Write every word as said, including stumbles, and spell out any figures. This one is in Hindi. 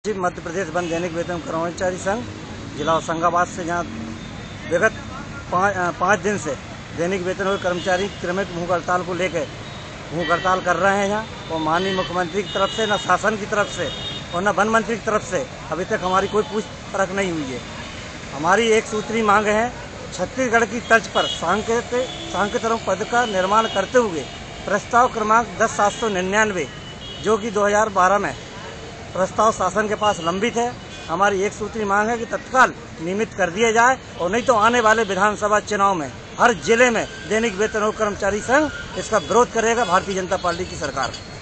मध्य प्रदेश वन दैनिक वेतन कर्मचारी संघ जिला होशंगाबाद से जहाँ विगत पाँच पाँच दिन से दैनिक वेतन और कर्मचारी क्रमिक भूख हड़ताल को लेकर भूख हड़ताल कर रहे हैं यहाँ, और माननीय मुख्यमंत्री की तरफ से न शासन की तरफ से और न वन मंत्री की तरफ से अभी तक हमारी कोई पूछ परख नहीं हुई है। हमारी एक सूत्री मांग है, छत्तीसगढ़ की तर्ज पर सांकेतिक सांकेतिक पद का निर्माण करते हुए प्रस्ताव क्रमांक दस सात सौ निन्यानवे जो कि दो हजार बारह में प्रस्ताव शासन के पास लंबित है। हमारी एक सूत्री मांग है कि तत्काल नियमित कर दिया जाए, और नहीं तो आने वाले विधानसभा चुनाव में हर जिले में दैनिक वेतन और कर्मचारी संघ इसका विरोध करेगा भारतीय जनता पार्टी की सरकार।